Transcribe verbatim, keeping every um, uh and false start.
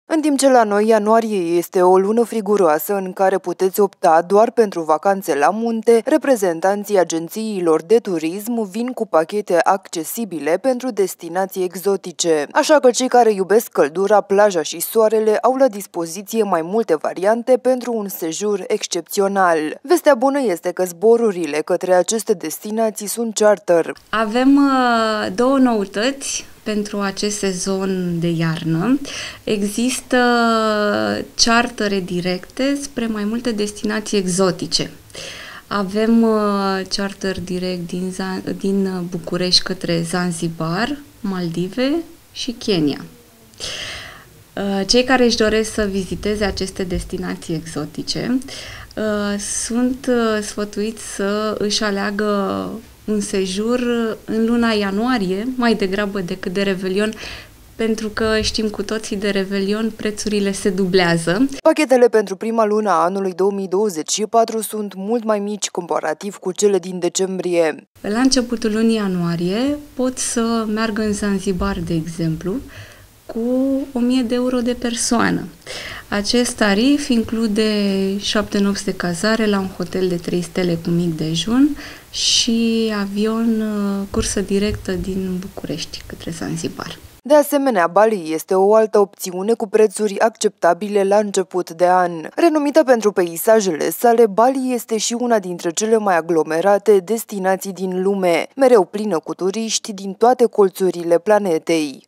În timp ce la noi ianuarie este o lună friguroasă în care puteți opta doar pentru vacanțe la munte, reprezentanții agențiilor de turism vin cu pachete accesibile pentru destinații exotice. Așa că cei care iubesc căldura, plaja și soarele au la dispoziție mai multe variante pentru un sejur excepțional. Vestea bună este că zborurile către aceste destinații sunt charter. Avem uh, două noutăți pentru acest sezon de iarnă. Există chartere directe spre mai multe destinații exotice. Avem uh, charter direct din, din București către Zanzibar, Maldive și Kenya. Uh, cei care își doresc să viziteze aceste destinații exotice uh, sunt uh, sfătuiți să își aleagă un sejur în luna ianuarie, mai degrabă decât de Revelion, pentru că știm cu toții de Revelion prețurile se dublează. Pachetele pentru prima lună a anului două mii douăzeci și patru sunt mult mai mici comparativ cu cele din decembrie. La începutul lunii ianuarie pot să meargă în Zanzibar, de exemplu, cu o mie de euro de persoană. Acest tarif include șapte nopți de cazare la un hotel de trei stele cu mic dejun și avion, cursă directă din București către Zanzibar. De asemenea, Bali este o altă opțiune cu prețuri acceptabile la început de an. Renumită pentru peisajele sale, Bali este și una dintre cele mai aglomerate destinații din lume, mereu plină cu turiști din toate colțurile planetei.